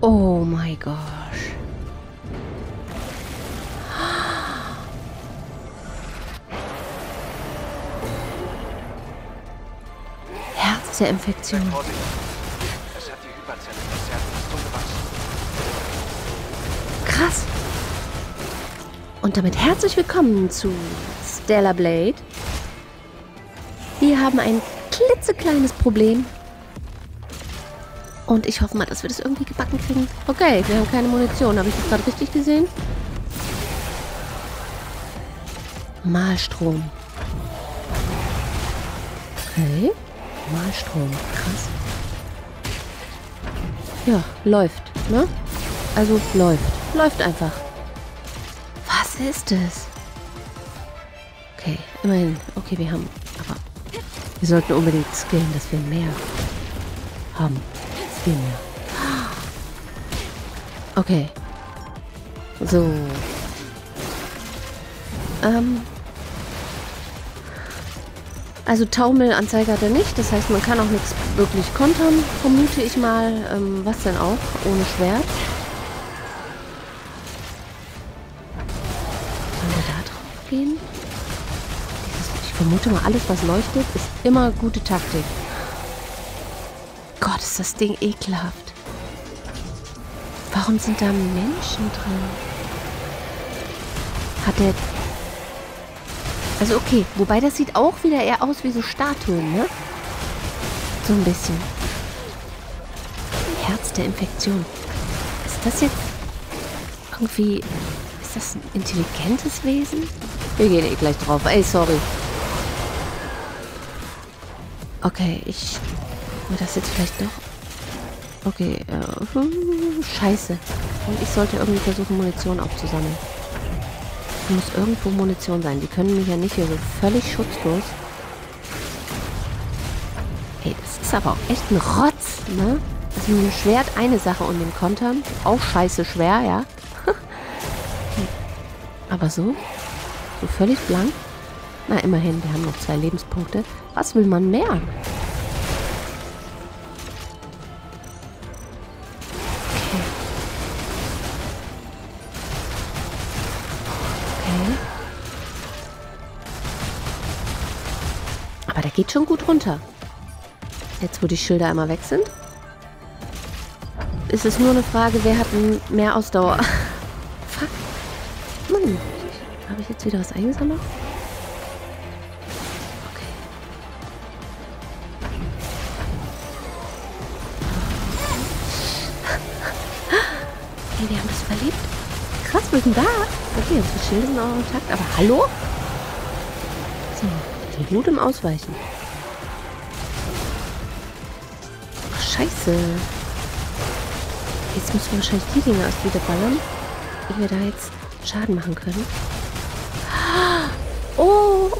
Oh my gosh. Herz der Infektion. Vorsicht. Es hat die Hyperzelle verzerrt und ist gewachsen. Krass. Und damit herzlich willkommen zu Stellar Blade. Wir haben ein klitzekleines Problem. Und ich hoffe mal, dass wir das irgendwie gebacken kriegen. Okay, wir haben keine Munition. Habe ich das gerade richtig gesehen? Malstrom. Okay. Malstrom. Krass. Ja, läuft, ne? Also läuft. Läuft einfach. Was ist es? Okay, immerhin. Okay, wir haben... Aber wir sollten unbedingt skillen, dass wir mehr haben. Viel mehr. Okay. So. Also Taumelanzeige hat er nicht. Das heißt, man kann auch nichts wirklich kontern, vermute ich mal. Was denn auch? Ohne Schwert. Sollen wir da drauf gehen? Ich vermute mal, alles, was leuchtet, ist immer gute Taktik. Gott, ist das Ding ekelhaft. Warum sind da Menschen drin? Hat der... Also okay, wobei das sieht auch wieder eher aus wie so Statuen, ne? So ein bisschen. Herz der Infektion. Ist das jetzt irgendwie... Ist das ein intelligentes Wesen? Wir gehen eh gleich drauf. Ey, sorry. Okay, ich... Das jetzt vielleicht doch... Okay, scheiße. Und ich sollte irgendwie versuchen, Munition aufzusammeln. Es muss irgendwo Munition sein. Die können mich ja nicht hier so völlig schutzlos... Ey, das ist aber auch echt ein Rotz, ne? Also mit dem Schwert eine Sache und dem Kontern. Auch scheiße schwer, ja? Aber so? So völlig blank? Na, immerhin, wir haben noch 2 Lebenspunkte. Was will man mehr? Aber der geht schon gut runter. Jetzt, wo die Schilder einmal weg sind, ist es nur eine Frage, wer hat mehr Ausdauer. Fuck. Mann. Habe ich jetzt wieder was eingesammelt? Okay. Hey, wir haben das überlebt. Krass, wir sind da. Okay, unsere Schilder sind auch intakt. Aber hallo? So. Blut im Ausweichen. Ach, scheiße. Jetzt müssen wir wahrscheinlich die Dinger erst wieder ballern, wie wir da jetzt Schaden machen können. Oh!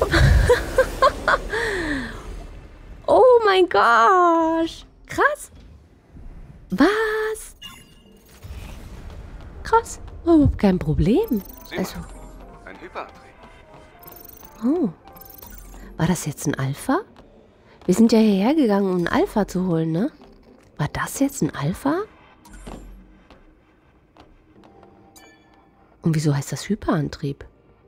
Oh mein Gott! Krass! Was? Krass. Oh, kein Problem. Also. Ein Hyperantrieb. Oh. War das jetzt ein Alpha? Wir sind ja hierher gegangen, um ein Alpha zu holen, ne? War das jetzt ein Alpha? Und wieso heißt das Hyperantrieb?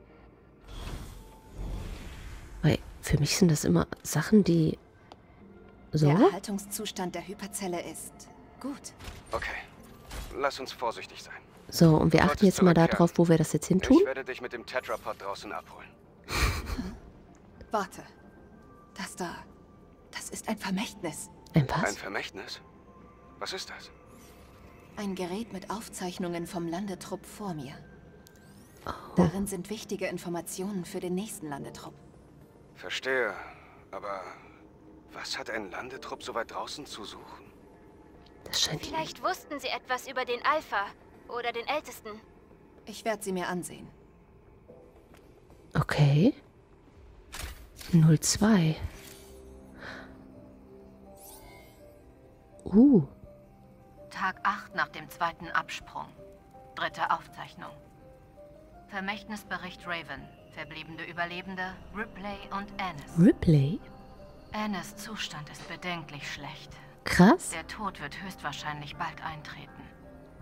Weil für mich sind das immer Sachen, die... So? Der Erhaltungszustand der Hyperzelle ist gut. Okay. Lass uns vorsichtig sein. So, und wir achten jetzt mal darauf, wo wir das jetzt hin tun. Ich werde dich mit dem Tetrapod draußen abholen. Warte. Das da. Das ist ein Vermächtnis. Ein was? Ein Vermächtnis? Was ist das? Ein Gerät mit Aufzeichnungen vom Landetrupp vor mir. Oh. Darin sind wichtige Informationen für den nächsten Landetrupp. Verstehe. Aber was hat ein Landetrupp so weit draußen zu suchen? Das scheint... Vielleicht wussten sie etwas über den Alpha oder den Ältesten. Ich werde sie mir ansehen. Okay. 02. Tag 8 nach dem 2. Absprung. 3. Aufzeichnung. Vermächtnisbericht Raven. Verbliebene Überlebende Ripley und Annis. Ripley? Annis' Zustand ist bedenklich schlecht. Krass. Der Tod wird höchstwahrscheinlich bald eintreten.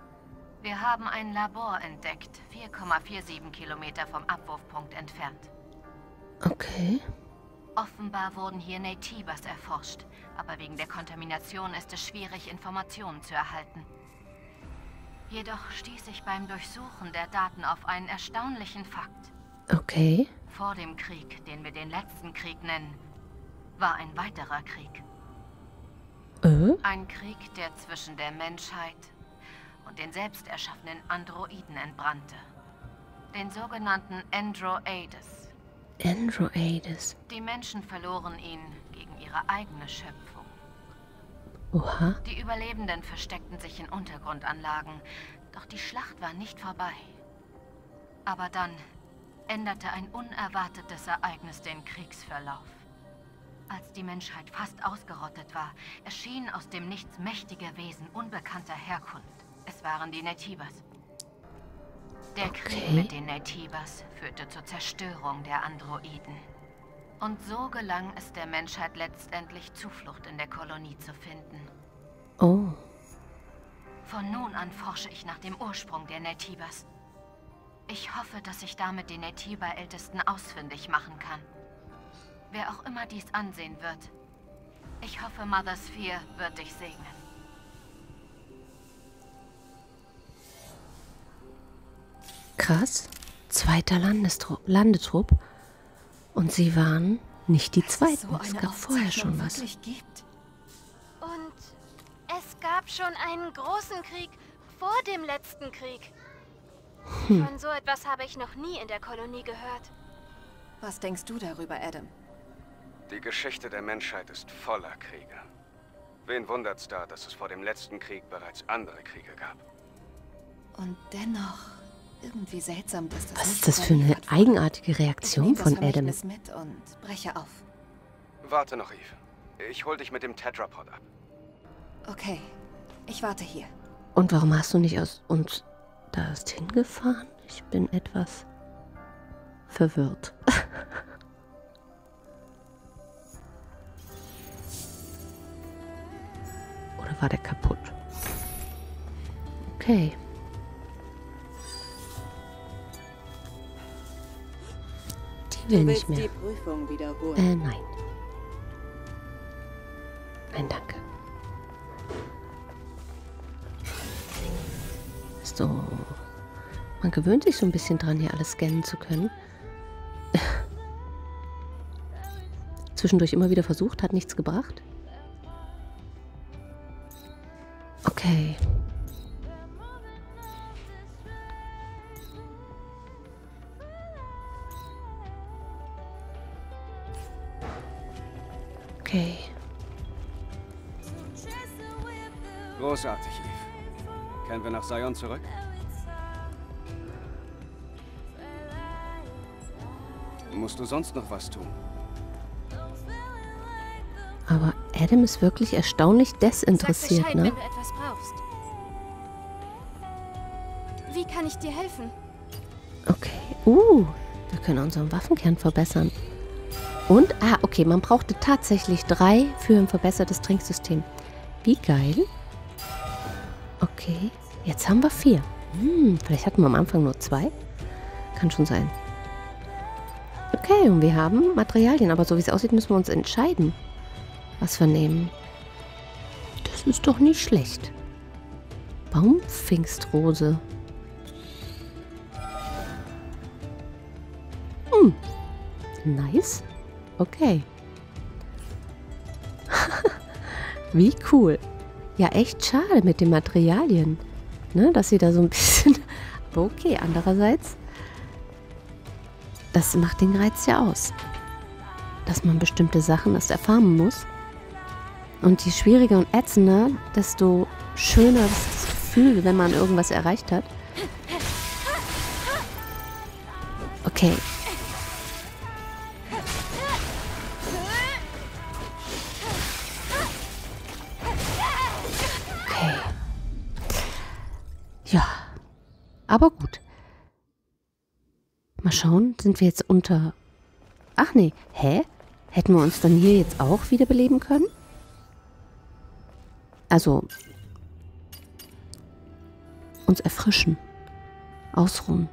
Wir haben ein Labor entdeckt, 4,47 Kilometer vom Abwurfpunkt entfernt. Okay. Offenbar wurden hier Naytibas erforscht, aber wegen der Kontamination ist es schwierig, Informationen zu erhalten. Jedoch stieß ich beim Durchsuchen der Daten auf einen erstaunlichen Fakt. Okay. Vor dem Krieg, den wir den letzten Krieg nennen, war ein weiterer Krieg. Ein Krieg, der zwischen der Menschheit und den selbst erschaffenen Androiden entbrannte. Den sogenannten Androides. Androides. Die Menschen verloren ihn gegen ihre eigene Schöpfung. Oha. Die Überlebenden versteckten sich in Untergrundanlagen, doch die Schlacht war nicht vorbei. Aber dann änderte ein unerwartetes Ereignis den Kriegsverlauf. Als die Menschheit fast ausgerottet war, erschienen aus dem Nichts mächtige Wesen unbekannter Herkunft. Es waren die Naytibas. Der Krieg mit den Naytibas führte zur Zerstörung der Androiden. Und so gelang es der Menschheit letztendlich, Zuflucht in der Kolonie zu finden. Oh. Von nun an forsche ich nach dem Ursprung der Naytibas. Ich hoffe, dass ich damit den Naytiba-Ältesten ausfindig machen kann. Wer auch immer dies ansehen wird. Ich hoffe, Mother Sphere wird dich segnen. Krass. 2. Landetrupp. Und sie waren nicht die Zweiten. Es gab vorher schon was. Gibt. Und es gab schon einen großen Krieg vor dem letzten Krieg. Von so etwas habe ich noch nie in der Kolonie gehört. Was denkst du darüber, Adam? Die Geschichte der Menschheit ist voller Kriege. Wen wundert's da, dass es vor dem letzten Krieg bereits andere Kriege gab? Und dennoch irgendwie seltsam, dass das Was nicht ist das für eine überliefert wurde. eigenartige Ich Reaktion nehme das von Adam? Vermächtnis mit und breche auf. Warte noch, Eve. Ich hol dich mit dem Tetrapod ab. Okay, ich warte hier. Und warum hast du nicht aus uns da erst hingefahren? Ich bin etwas verwirrt. Oder war der kaputt? Okay. Die will nicht mehr. Die Prüfung wiederholen. Nein. Nein, danke. So. Man gewöhnt sich so ein bisschen dran, hier alles scannen zu können. Zwischendurch immer wieder versucht, hat nichts gebracht. Okay. Okay. Großartig, Eve. Kehren wir nach Zion zurück? Musst du sonst noch was tun? Aber Adam ist wirklich erstaunlich desinteressiert, Sag Bescheid, ne? wenn du etwas brauchst. Wie kann ich dir helfen? Okay. Wir können unseren Waffenkern verbessern. Und, okay, man brauchte tatsächlich 3 für ein verbessertes Trinksystem. Wie geil. Okay, jetzt haben wir 4. Vielleicht hatten wir am Anfang nur 2. Kann schon sein. Okay, und wir haben Materialien, aber so wie es aussieht, müssen wir uns entscheiden, was wir nehmen. Das ist doch nicht schlecht. Baumpfingstrose. Nice. Okay. Wie cool. Ja, echt schade mit den Materialien. Ne, dass sie da so ein bisschen... Aber okay, andererseits... Das macht den Reiz ja aus. Dass man bestimmte Sachen erst erfahren muss. Und je schwieriger und ätzender, desto schöner ist das Gefühl, wenn man irgendwas erreicht hat. Okay. Okay. Ja. Aber gut. Mal schauen, sind wir jetzt unter... Ach nee, hä? Hätten wir uns dann hier jetzt auch wiederbeleben können? Also... uns erfrischen. Ausruhen.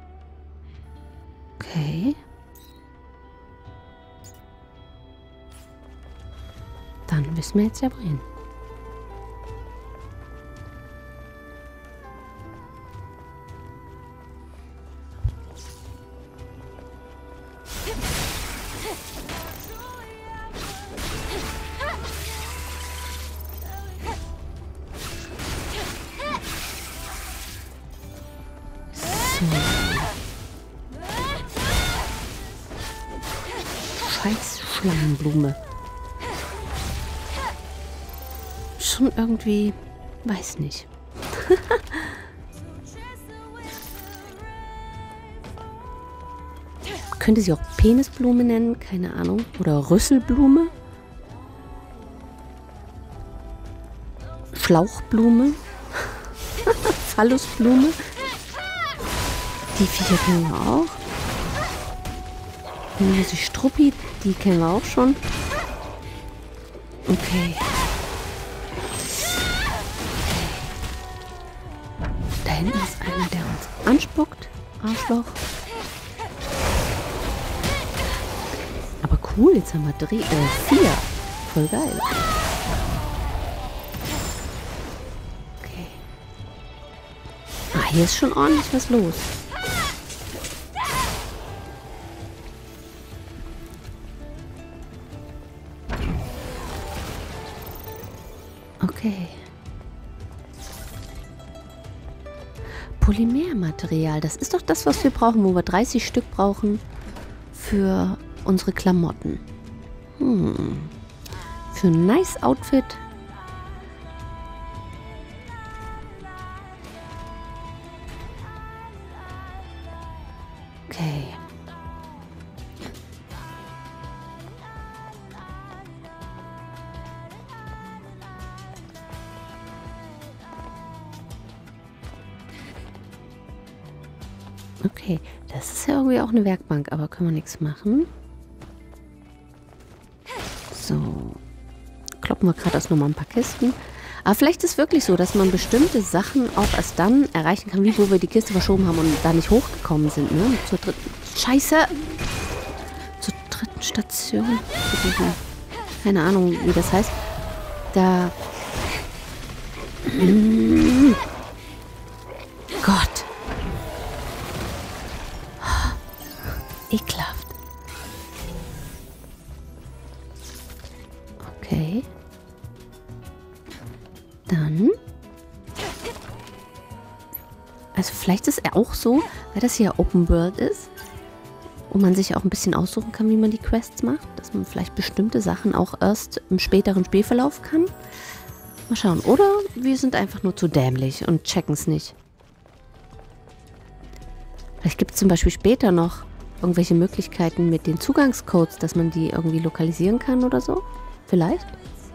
Okay. Dann wissen wir jetzt ja wohin. Scheiß Schlangenblume. Schon irgendwie, weiß nicht. Könnte sie auch Penisblume nennen, keine Ahnung. Oder Rüsselblume. Schlauchblume. Phallusblume. Die Viecher kennen wir auch. Die Struppi, die kennen wir auch schon. Okay. Da hinten ist einer, der uns anspuckt. Arschloch. Aber cool, jetzt haben wir 4. Voll geil. Okay. Ah, hier ist schon ordentlich was los. Okay. Polymermaterial, das ist doch das, was wir brauchen, wo wir 30 Stück brauchen für unsere Klamotten. Für ein nice Outfit. Okay. Okay, das ist ja irgendwie auch eine Werkbank, aber können wir nichts machen. So. Kloppen wir gerade erst nochmal ein paar Kisten. Aber vielleicht ist es wirklich so, dass man bestimmte Sachen auch erst dann erreichen kann, wie wo wir die Kiste verschoben haben und da nicht hochgekommen sind, ne? Zur dritten... Scheiße! Zur dritten Station. Keine Ahnung, wie das heißt. Da... Gott. Ekelhaft. Okay. Dann. Also vielleicht ist er auch so, weil das hier Open World ist und man sich auch ein bisschen aussuchen kann, wie man die Quests macht, dass man vielleicht bestimmte Sachen auch erst im späteren Spielverlauf kann. Mal schauen. Oder wir sind einfach nur zu dämlich und checken es nicht. Vielleicht gibt es zum Beispiel später noch irgendwelche Möglichkeiten mit den Zugangscodes, dass man die irgendwie lokalisieren kann oder so? Vielleicht?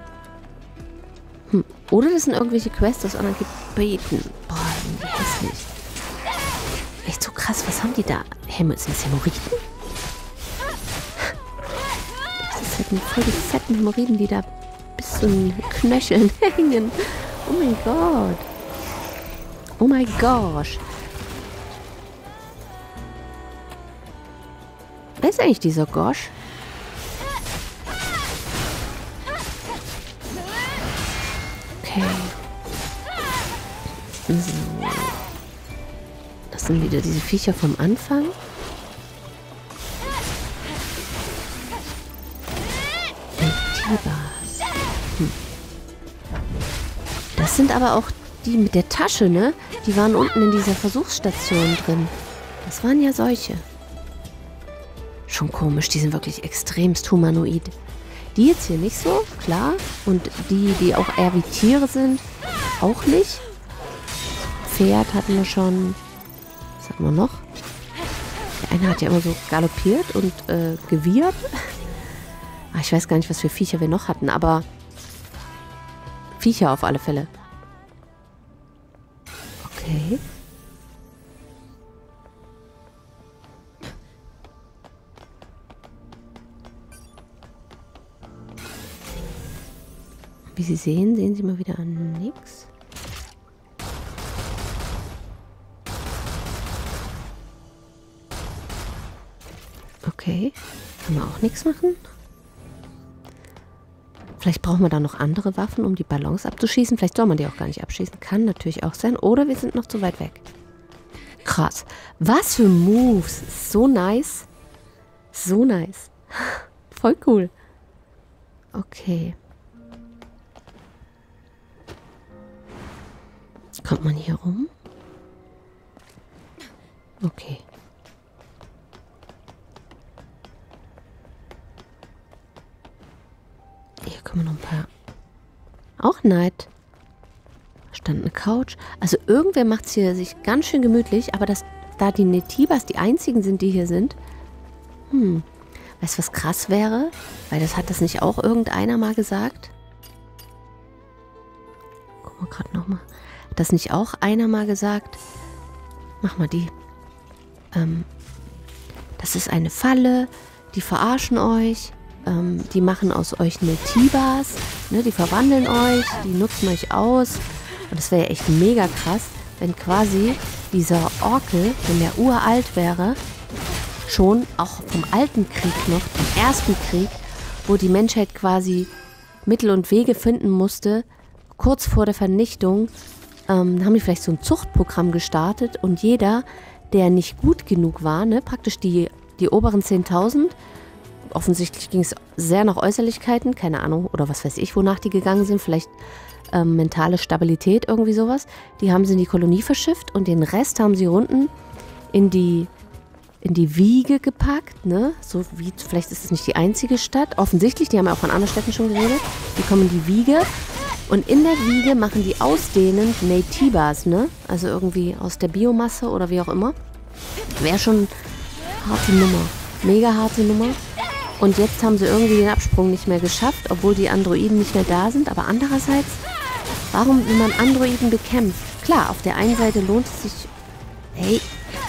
Oder das sind irgendwelche Quests aus anderen Gebieten. Boah, irgendwie hässlich. Echt so krass, was haben die da? Sind das Hämorrhoiden? Das sind voll die fetten Hämorrhoiden, die da bis zu den Knöcheln hängen. Oh mein Gott. Oh mein gosh. Wer ist eigentlich dieser Gosh? Okay. So. Das sind wieder diese Viecher vom Anfang. Tibas. Das sind aber auch die mit der Tasche, ne? Die waren unten in dieser Versuchsstation drin. Das waren ja solche. Schon komisch, die sind wirklich extremst humanoid. Die jetzt hier nicht so, klar. Und die auch eher wie Tiere sind, auch nicht. Pferd hatten wir schon. Was hatten wir noch? Der eine hat ja immer so galoppiert und gewirrt. Ich weiß gar nicht, was für Viecher wir noch hatten, aber Viecher auf alle Fälle. Okay. Wie Sie sehen Sie mal wieder an nichts. Okay. Kann man auch nichts machen? Vielleicht brauchen wir da noch andere Waffen, um die Ballons abzuschießen. Vielleicht soll man die auch gar nicht abschießen. Kann natürlich auch sein. Oder wir sind noch zu weit weg. Krass. Was für Moves. So nice. So nice. Voll cool. Okay. Kommt man hier rum? Okay. Hier kommen noch ein paar. Auch nett. Stand eine Couch. Also irgendwer macht es hier sich ganz schön gemütlich, aber dass da die Naytibas die einzigen sind, die hier sind. Weißt du, was krass wäre? Weil das hat das nicht auch irgendeiner mal gesagt? Guck mal gerade nochmal. Hat das nicht auch einer mal gesagt? Mach mal die. Das ist eine Falle. Die verarschen euch. Die machen aus euch Naytibas. Ne, die verwandeln euch. Die nutzen euch aus. Und das wäre ja echt mega krass, wenn quasi dieser Orkel, wenn der uralt wäre, schon auch vom alten Krieg noch, dem ersten Krieg, wo die Menschheit quasi Mittel und Wege finden musste, kurz vor der Vernichtung, haben die vielleicht so ein Zuchtprogramm gestartet und jeder, der nicht gut genug war, ne, praktisch die oberen 10.000, offensichtlich ging es sehr nach Äußerlichkeiten, keine Ahnung, oder was weiß ich, wonach die gegangen sind, vielleicht mentale Stabilität, irgendwie sowas, die haben sie in die Kolonie verschifft und den Rest haben sie unten in die Wiege gepackt, ne? So wie, vielleicht ist es nicht die einzige Stadt. Offensichtlich, die haben ja auch von anderen Städten schon geredet. Die kommen in die Wiege und in der Wiege machen die ausdehnend Naytibas, ne? Also irgendwie aus der Biomasse oder wie auch immer. Wäre schon harte Nummer. Mega harte Nummer. Und jetzt haben sie irgendwie den Absprung nicht mehr geschafft, obwohl die Androiden nicht mehr da sind. Aber andererseits, warum, wenn man Androiden bekämpft? Klar, auf der einen Seite lohnt es sich... Ey!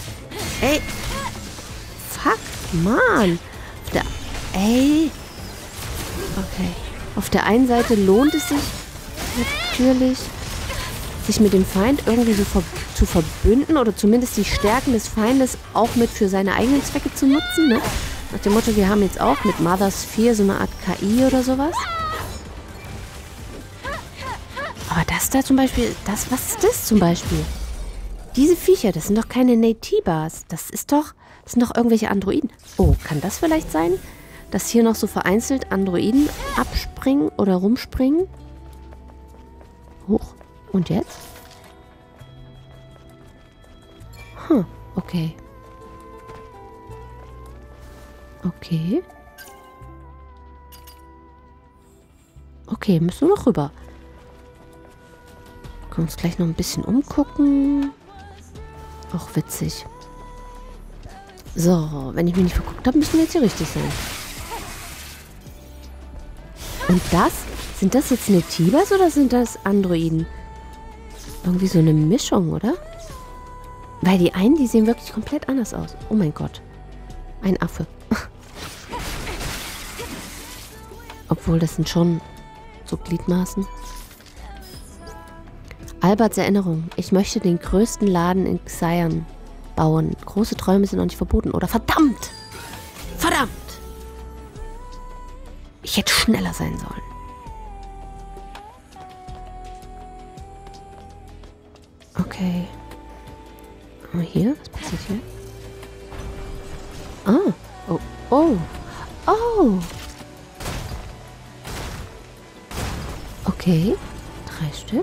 Fuck, Mann. Okay. Auf der einen Seite lohnt es sich natürlich, sich mit dem Feind irgendwie so zu verbünden oder zumindest die Stärken des Feindes auch mit für seine eigenen Zwecke zu nutzen, ne? Nach dem Motto, wir haben jetzt auch mit Mother Sphere so eine Art KI oder sowas. Aber das da zum Beispiel, was ist das zum Beispiel? Diese Viecher, das sind doch keine Naytibas. Das sind doch irgendwelche Androiden. Oh, kann das vielleicht sein, dass hier noch so vereinzelt Androiden abspringen oder rumspringen? Hoch. Und jetzt? Okay. Okay. Okay, müssen wir noch rüber. Können wir uns gleich noch ein bisschen umgucken. Auch witzig. So, wenn ich mich nicht verguckt habe, müssen wir jetzt hier richtig sein. Und sind das jetzt Naytibas oder sind das Androiden? Irgendwie so eine Mischung, oder? Weil die einen, die sehen wirklich komplett anders aus. Oh mein Gott. Ein Affe. Obwohl, das sind schon so Gliedmaßen. Alberts Erinnerung. Ich möchte den größten Laden in Xi'an bauen. Große Träume sind noch nicht verboten. Oder verdammt! Verdammt! Ich hätte schneller sein sollen. Okay. Aber hier? Was passiert hier? Ah. Oh. Oh. Oh. Okay. 3 Stück.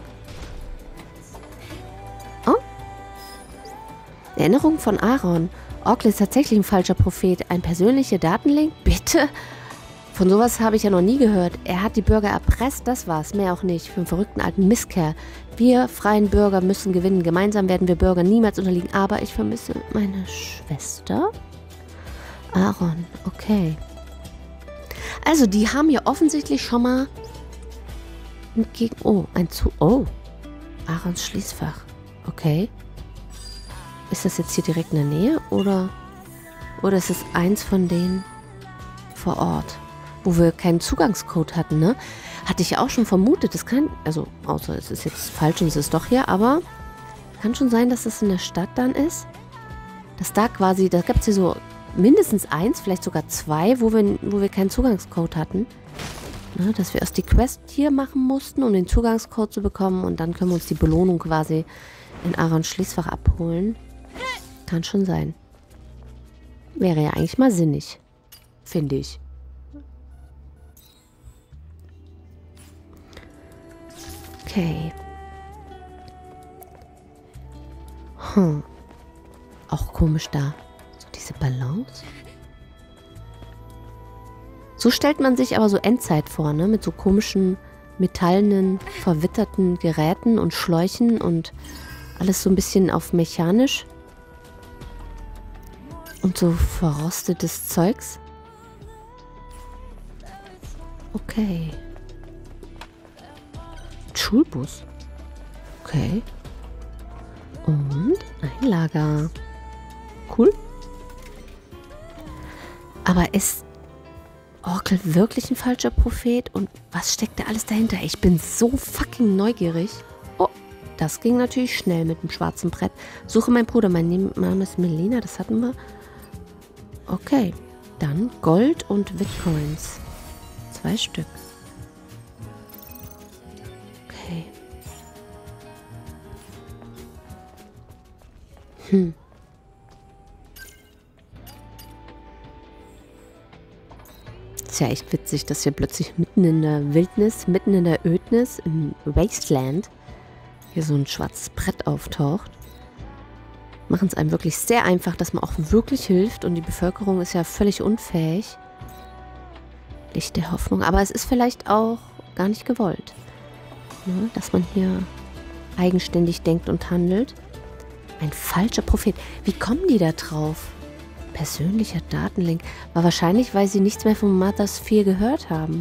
Oh. Erinnerung von Aaron. Orkel ist tatsächlich ein falscher Prophet. Ein persönlicher Datenlink? Bitte? Von sowas habe ich ja noch nie gehört. Er hat die Bürger erpresst, das war's. Mehr auch nicht. Für einen verrückten alten Mistkerl. Wir freien Bürger müssen gewinnen. Gemeinsam werden wir Bürger niemals unterliegen. Aber ich vermisse meine Schwester. Aaron, okay. Also, die haben hier offensichtlich schon mal Aarons Schließfach. Okay. Ist das jetzt hier direkt in der Nähe? Oder ist es eins von denen vor Ort? Wo wir keinen Zugangscode hatten, ne? Hatte ich ja auch schon vermutet. Das kann, also, außer es ist jetzt falsch und es ist doch hier, aber kann schon sein, dass das in der Stadt dann ist. Dass da quasi, da gibt es hier so mindestens 1, vielleicht sogar 2, wo wir keinen Zugangscode hatten. Na, dass wir erst die Quest hier machen mussten, um den Zugangscode zu bekommen. Und dann können wir uns die Belohnung quasi in Aarons Schließfach abholen. Kann schon sein. Wäre ja eigentlich mal sinnig. Finde ich. Okay. Auch komisch da. So diese Ballons. So stellt man sich aber so Endzeit vor, ne? Mit so komischen, metallenen, verwitterten Geräten und Schläuchen und alles so ein bisschen auf mechanisch. Und so verrostetes Zeugs. Okay. Schulbus. Okay. Und ein Lager. Cool. Aber ist Oracle wirklich ein falscher Prophet? Und was steckt da alles dahinter? Ich bin so fucking neugierig. Oh, das ging natürlich schnell mit dem schwarzen Brett. Suche meinen Bruder. Mein Name ist Melina, das hatten wir. Okay, dann Gold und Bitcoins. 2 Stück. Okay. Ist ja echt witzig, dass hier plötzlich mitten in der Wildnis, mitten in der Ödnis, im Wasteland, hier so ein schwarzes Brett auftaucht. Machen es einem wirklich sehr einfach, dass man auch wirklich hilft und die Bevölkerung ist ja völlig unfähig. Licht der Hoffnung, aber es ist vielleicht auch gar nicht gewollt, ne, dass man hier eigenständig denkt und handelt. Ein falscher Prophet. Wie kommen die da drauf? Persönlicher Datenlink. War wahrscheinlich, weil sie nichts mehr von Mothers 4 gehört haben.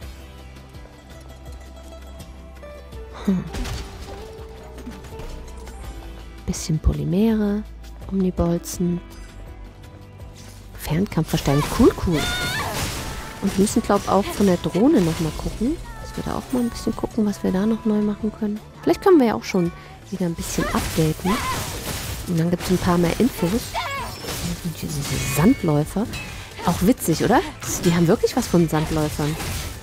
Bisschen Polymere um die Bolzen. Fernkampfverstärkung. Cool. Und wir müssen, glaube ich, auch von der Drohne nochmal gucken. Dass wir da auch mal ein bisschen gucken, was wir da noch neu machen können. Vielleicht können wir ja auch schon wieder ein bisschen updaten. Und dann gibt es ein paar mehr Infos. Und hier sind diese Sandläufer. Auch witzig, oder? Die haben wirklich was von Sandläufern.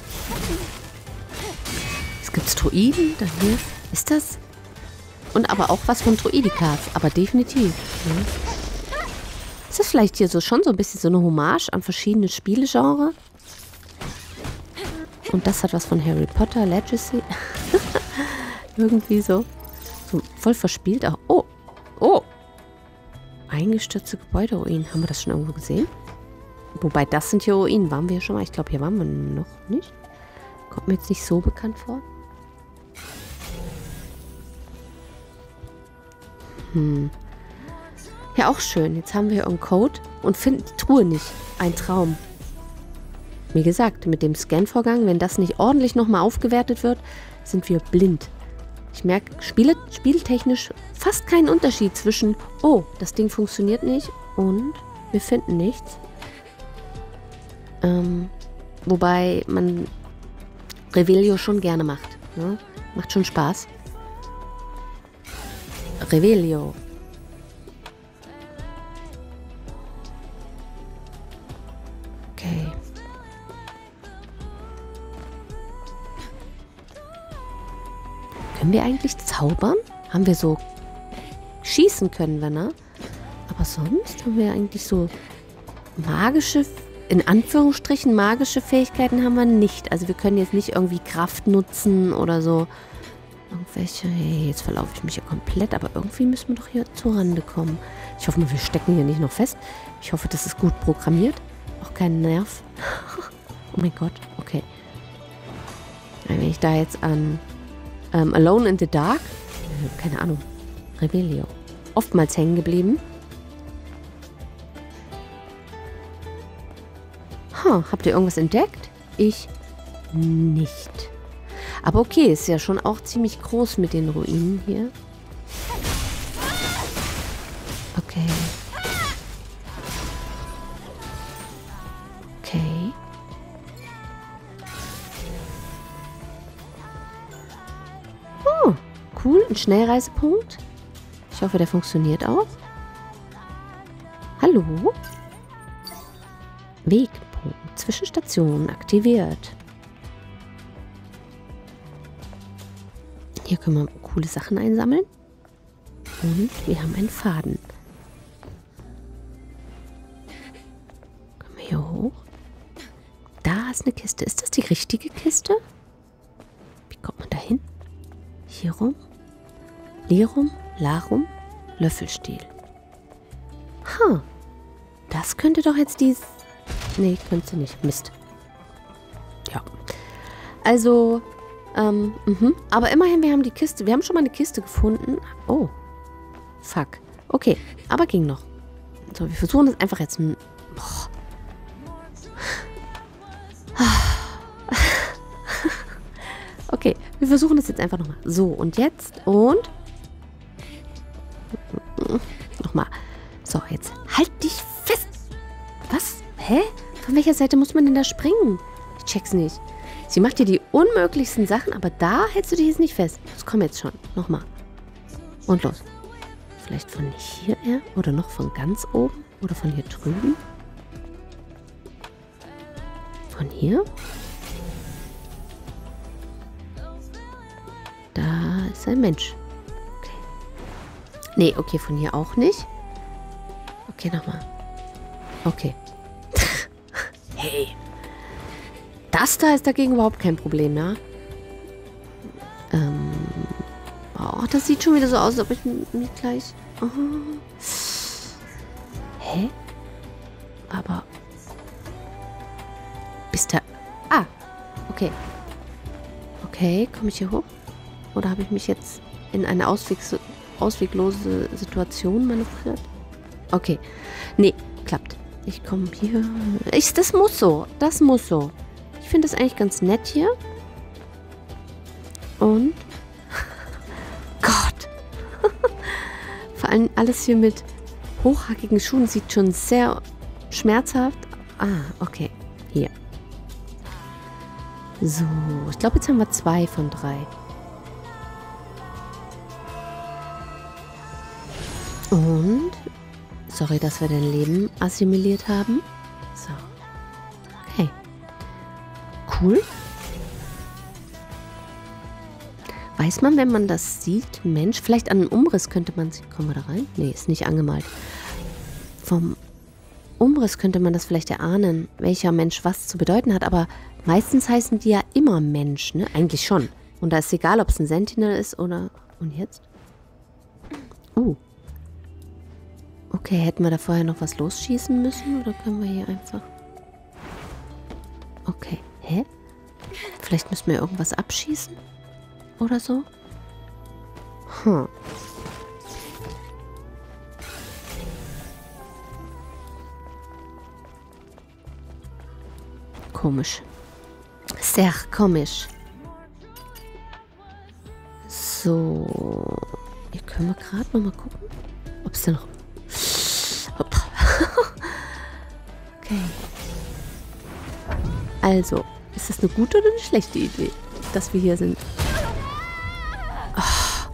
Es gibt Droiden. Dann hier. Ist das? Und aber auch was von Droidikas. Aber definitiv. Ne? Ist das vielleicht hier so schon so ein bisschen so eine Hommage an verschiedene Spielegenre? Und das hat was von Harry Potter, Legacy. Irgendwie so. So voll verspielt. Auch. Oh. Eingestürzte Gebäuderuinen. Haben wir das schon irgendwo gesehen? Wobei, das sind hier Ruinen. Waren wir ja schon mal? Ich glaube, hier waren wir noch nicht. Kommt mir jetzt nicht so bekannt vor. Ja, auch schön. Jetzt haben wir hier einen Code und finden die Truhe nicht. Ein Traum. Wie gesagt, mit dem Scan-Vorgang, wenn das nicht ordentlich nochmal aufgewertet wird, sind wir blind. Ich merke, spieltechnisch fast keinen Unterschied zwischen, oh, das Ding funktioniert nicht und wir finden nichts. Wobei man Revelio schon gerne macht. Ne? Macht schon Spaß. Revelio. Okay. Können wir eigentlich zaubern? Haben wir so... Schießen können wir, ne? Aber sonst haben wir eigentlich so magische... In Anführungsstrichen magische Fähigkeiten haben wir nicht. Also wir können jetzt nicht irgendwie Kraft nutzen oder so. Irgendwelche... Hey, jetzt verlaufe ich mich ja komplett. Aber irgendwie müssen wir doch hier zur Rande kommen. Ich hoffe mal, wir stecken hier nicht noch fest. Ich hoffe, das ist gut programmiert. Auch kein Nerv. Oh mein Gott. Okay. Wenn ich da jetzt an... Alone in the Dark? Keine Ahnung. Revelio. Oftmals hängen geblieben. Habt ihr irgendwas entdeckt? Ich nicht. Aber okay, ist ja schon auch ziemlich groß mit den Ruinen hier. Okay. Okay. Oh, cool. Ein Schnellreisepunkt. Ich hoffe, der funktioniert auch. Hallo? Wegpunkt. Zwischenstation aktiviert. Hier können wir coole Sachen einsammeln. Und wir haben einen Faden. Kommen wir hier hoch. Da ist eine Kiste. Ist das die richtige Kiste? Wie kommt man da hin? Hier rum. Lirum, Larum, Löffelstiel. Ha. Das könnte doch jetzt dies... Nee, könnte nicht. Mist. Ja. Also, aber immerhin, wir haben die Kiste. Wir haben schon mal eine Kiste gefunden. Oh. Fuck. Okay, aber ging noch. So, wir versuchen es einfach jetzt... Boah. Okay, wir versuchen das jetzt einfach nochmal. So, und jetzt. Und... Nochmal. So, jetzt halt dich fest. Was? Hä? Von welcher Seite muss man denn da springen? Ich check's nicht. Sie macht dir die unmöglichsten Sachen, aber da hältst du dich jetzt nicht fest. Das komm jetzt schon. Nochmal. Und los. Vielleicht von hierher? Oder noch von ganz oben? Oder von hier drüben? Von hier? Da ist ein Mensch. Okay. Nee, okay, von hier auch nicht. Okay, nochmal. Okay. Hey. Das da ist dagegen überhaupt kein Problem, ja? Oh, das sieht schon wieder so aus, als ob ich mich gleich... Oh. Hä? Aber... Bist da... Ah, okay. Okay, komme ich hier hoch? Oder habe ich mich jetzt in eine ausweglose Situation manövriert? Okay. Nee, klappt. Ich komme hier... Das muss so. Das muss so. Ich finde das eigentlich ganz nett hier. Und... Gott. Vor allem alles hier mit hochhackigen Schuhen sieht schon sehr schmerzhaft. Ah, okay. Hier. So, ich glaube, jetzt haben wir 2 von 3. Und... Sorry, dass wir dein Leben assimiliert haben. So. Okay. Cool. Weiß man, wenn man das sieht, Mensch, vielleicht an einem Umriss könnte man... Kommen wir da rein? Nee, ist nicht angemalt. Vom Umriss könnte man das vielleicht erahnen, welcher Mensch was zu bedeuten hat, aber meistens heißen die ja immer Mensch, ne? Eigentlich schon. Und da ist egal, ob es ein Sentinel ist oder... Und jetzt? Okay, hätten wir da vorher noch was losschießen müssen? Oder können wir hier einfach... Okay, hä? Vielleicht müssen wir irgendwas abschießen? Oder so? Komisch. Sehr komisch. So. Hier können wir gerade nochmal gucken, ob es da noch... Okay. Also, ist das eine gute oder eine schlechte Idee, dass wir hier sind? Oh.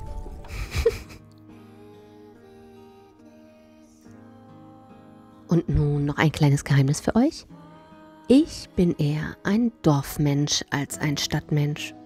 Und nun noch ein kleines Geheimnis für euch. Ich bin eher ein Dorfmensch als ein Stadtmensch.